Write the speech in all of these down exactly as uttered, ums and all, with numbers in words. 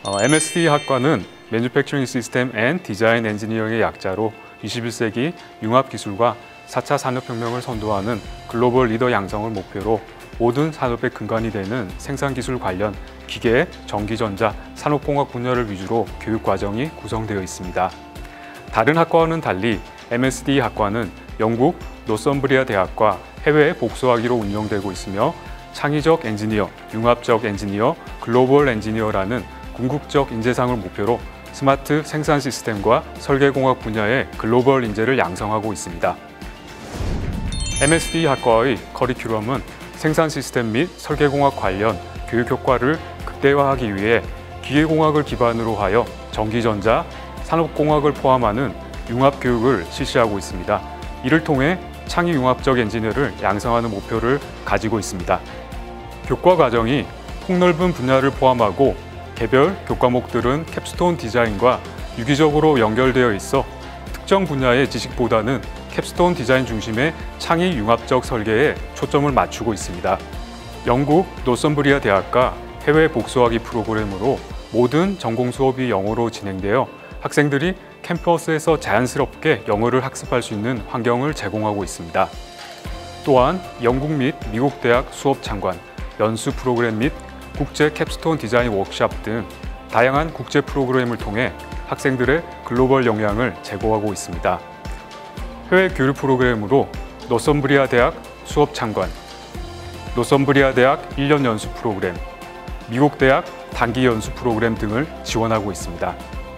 어, 엠에스디 학과는 Manufacturing System and Design Engineering의 약자로 이십일 세기 융합기술과 사 차 산업혁명을 선도하는 글로벌 리더 양성을 목표로 모든 산업의 근간이 되는 생산기술 관련 기계, 전기전자, 산업공학 분야를 위주로 교육과정이 구성되어 있습니다. 다른 학과와는 달리 엠에스디 학과는 영국 노썸브리아 대학과 해외 복수학위로 운영되고 있으며 창의적 엔지니어, 융합적 엔지니어, 글로벌 엔지니어라는 궁극적 인재상을 목표로 스마트 생산 시스템과 설계공학 분야의 글로벌 인재를 양성하고 있습니다. 엠에스디 학과의 커리큘럼은 생산 시스템 및 설계공학 관련 교육 효과를 극대화하기 위해 기계공학을 기반으로 하여 전기전자, 산업공학을 포함하는 융합교육을 실시하고 있습니다. 이를 통해 창의융합적 엔지니어를 양성하는 목표를 가지고 있습니다. 교과 과정이 폭넓은 분야를 포함하고 개별 교과목들은 캡스톤 디자인과 유기적으로 연결되어 있어 특정 분야의 지식보다는 캡스톤 디자인 중심의 창의융합적 설계에 초점을 맞추고 있습니다. 영국 노썸브리아 대학과 해외 복수학위 프로그램으로 모든 전공 수업이 영어로 진행되어 학생들이 캠퍼스에서 자연스럽게 영어를 학습할 수 있는 환경을 제공하고 있습니다. 또한 영국 및 미국 대학 수업 참관, 연수 프로그램 및 국제 캡스톤 디자인 워크숍 등 다양한 국제 프로그램을 통해 학생들의 글로벌 역량을 제고하고 있습니다. 해외 교류 프로그램으로 노썸브리아 대학 수업 참관, 노썸브리아 대학 일 년 연수 프로그램, 미국 대학 단기 연수 프로그램 등을 지원하고 있습니다.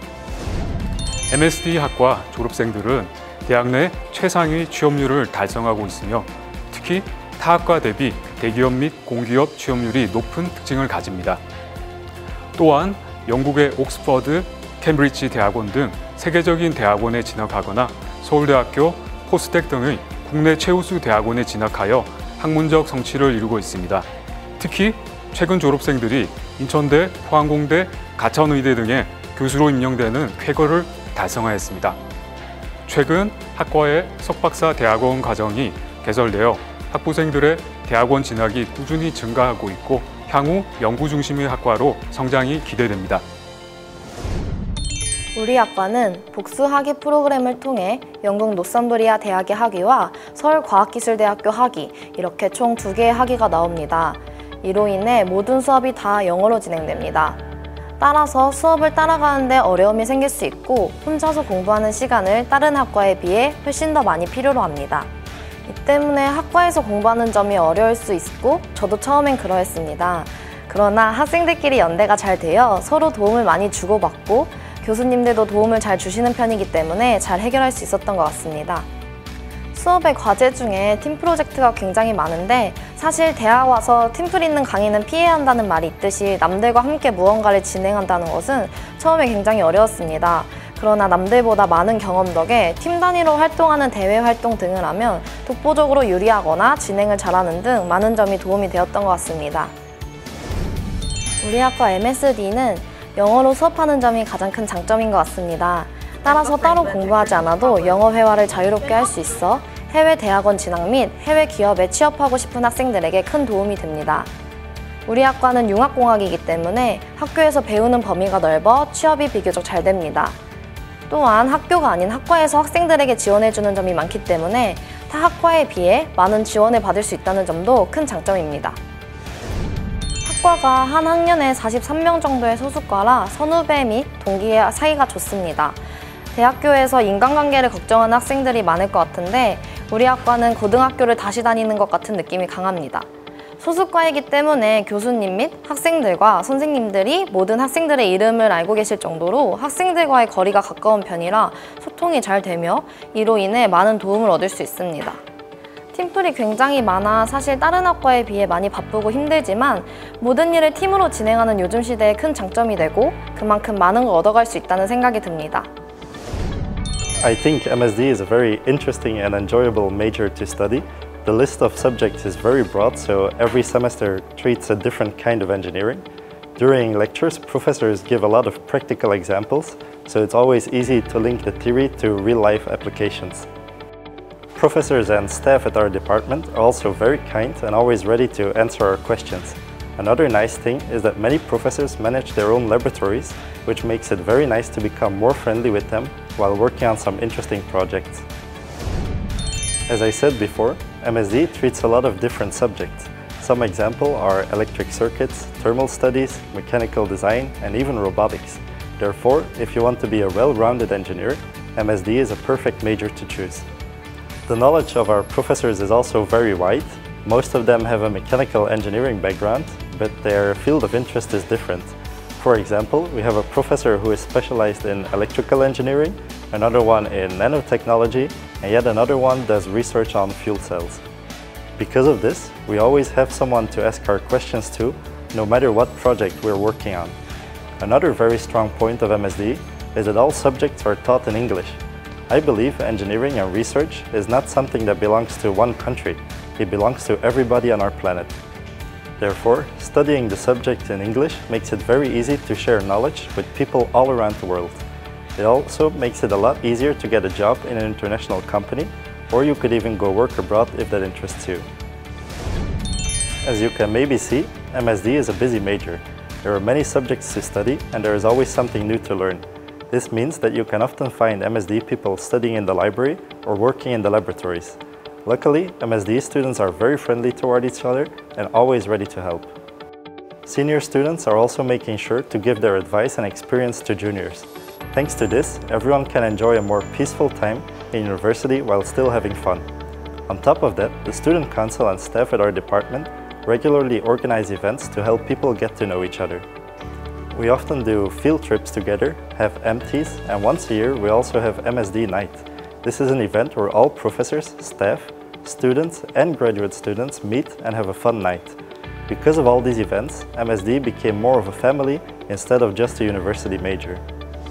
엠에스디 학과 졸업생들은 대학 내 최상위 취업률을 달성하고 있으며 특히 타 학과 대비 대기업 및 공기업 취업률이 높은 특징을 가집니다. 또한 영국의 옥스퍼드, 캠브리지 대학원 등 세계적인 대학원에 진학하거나 서울대학교, 포스텍 등의 국내 최우수 대학원에 진학하여 학문적 성취를 이루고 있습니다. 특히 최근 졸업생들이 인천대, 포항공대, 가천의대 등의 교수로 임명되는 쾌거를 달성하였습니다. 최근 학과의 석박사 대학원 과정이 개설되어 학부생들의 대학원 진학이 꾸준히 증가하고 있고 향후 연구 중심의 학과로 성장이 기대됩니다. 우리 학과는 복수학위 프로그램을 통해 영국 노썸브리아 대학의 학위와 서울과학기술대학교 학위 이렇게 총 두 개의 학위가 나옵니다. 이로 인해 모든 수업이 다 영어로 진행됩니다. 따라서 수업을 따라가는데 어려움이 생길 수 있고 혼자서 공부하는 시간을 다른 학과에 비해 훨씬 더 많이 필요로 합니다. 이 때문에 학과에서 공부하는 점이 어려울 수 있고 저도 처음엔 그러했습니다. 그러나 학생들끼리 연대가 잘 되어 서로 도움을 많이 주고받고 교수님들도 도움을 잘 주시는 편이기 때문에 잘 해결할 수 있었던 것 같습니다. 수업의 과제 중에 팀 프로젝트가 굉장히 많은데 사실 대학 와서 팀플 있는 강의는 피해야 한다는 말이 있듯이 남들과 함께 무언가를 진행한다는 것은 처음에 굉장히 어려웠습니다. 그러나 남들보다 많은 경험 덕에 팀 단위로 활동하는 대회 활동 등을 하면 독보적으로 유리하거나 진행을 잘하는 등 많은 점이 도움이 되었던 것 같습니다. 우리 학과 엠에스디는 영어로 수업하는 점이 가장 큰 장점인 것 같습니다. 따라서 따로 공부하지 않아도 영어 회화를 자유롭게 할 수 있어 해외 대학원 진학 및 해외 기업에 취업하고 싶은 학생들에게 큰 도움이 됩니다. 우리 학과는 융합공학이기 때문에 학교에서 배우는 범위가 넓어 취업이 비교적 잘 됩니다. 또한 학교가 아닌 학과에서 학생들에게 지원해주는 점이 많기 때문에 타 학과에 비해 많은 지원을 받을 수 있다는 점도 큰 장점입니다. 학과가 한 학년에 사십삼 명 정도의 소수과라 선후배 및 동기의 사이가 좋습니다. 대학교에서 인간관계를 걱정하는 학생들이 많을 것 같은데 우리 학과는 고등학교를 다시 다니는 것 같은 느낌이 강합니다. 소수과이기 때문에 교수님 및 학생들과 선생님들이 모든 학생들의 이름을 알고 계실 정도로 학생들과의 거리가 가까운 편이라 소통이 잘 되며 이로 인해 많은 도움을 얻을 수 있습니다. 팀플이 굉장히 많아 사실 다른 학과에 비해 많이 바쁘고 힘들지만 모든 일을 팀으로 진행하는 요즘 시대의 큰 장점이 되고 그만큼 많은 걸 얻어갈 수 있다는 생각이 듭니다. I think M S D is a very interesting and enjoyable major to study. The list of subjects is very broad, so every semester treats a different kind of engineering. During lectures, professors give a lot of practical examples, so it's always easy to link the theory to real-life applications. Professors and staff at our department are also very kind and always ready to answer our questions. Another nice thing is that many professors manage their own laboratories, which makes it very nice to become more friendly with them while working on some interesting projects. As I said before, M S D treats a lot of different subjects. Some examples are electric circuits, thermal studies, mechanical design, and even robotics. Therefore, if you want to be a well-rounded engineer, M S D is a perfect major to choose. The knowledge of our professors is also very wide. Most of them have a mechanical engineering background, but their field of interest is different. For example, we have a professor who is specialized in electrical engineering, another one in nanotechnology, and yet another one does research on fuel cells. Because of this, we always have someone to ask our questions to, no matter what project we're working on. Another very strong point of M S D is that all subjects are taught in English. I believe engineering and research is not something that belongs to one country. It belongs to everybody on our planet. Therefore, studying the subject in English makes it very easy to share knowledge with people all around the world. It also makes it a lot easier to get a job in an international company, or you could even go work abroad if that interests you. As you can maybe see, M S D is a busy major. There are many subjects to study and there is always something new to learn. This means that you can often find M S D people studying in the library or working in the laboratories. Luckily, M S D students are very friendly toward each other and always ready to help. Senior students are also making sure to give their advice and experience to juniors. Thanks to this, everyone can enjoy a more peaceful time in university while still having fun. On top of that, the Student Council and staff at our department regularly organize events to help people get to know each other. We often do field trips together, have M Ts, and once a year we also have M S D Night. This is an event where all professors, staff, students and graduate students meet and have a fun night. Because of all these events, M S D became more of a family instead of just a university major.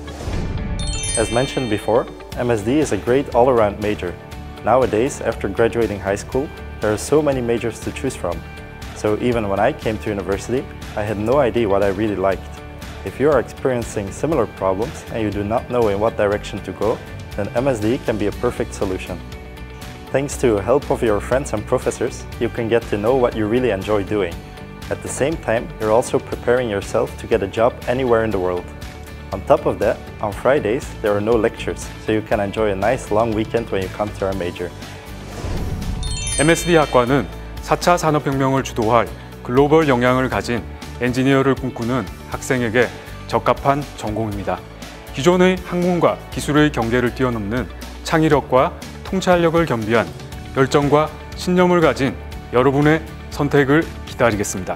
As mentioned before, M S D is a great all-around major. Nowadays, after graduating high school, there are so many majors to choose from. So even when I came to university, I had no idea what I really liked. If you are experiencing similar problems and you do not know in what direction to go, then M S D can be a perfect solution. Thanks to the help of your friends and professors, you can get to know what you really enjoy doing. At the same time, you're also preparing yourself to get a job anywhere in the world. On top of that, on Fridays, there are no lectures, so you can enjoy a nice long weekend when you come to our major. M S D 학과는 사 차 산업혁명을 주도할 글로벌 역량을 가진 엔지니어를 꿈꾸는 학생에게 적합한 전공입니다. 기존의 학문과 기술의 경계를 뛰어넘는 창의력과 통찰력을 겸비한 열정과 신념을 가진 여러분의 선택을 기다리겠습니다.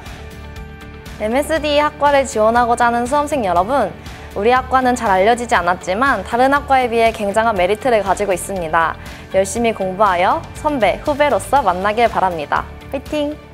M S D 학과를 지원하고자 하는 수험생 여러분, 우리 학과는 잘 알려지지 않았지만 다른 학과에 비해 굉장한 메리트를 가지고 있습니다. 열심히 공부하여 선배, 후배로서 만나길 바랍니다. 화이팅!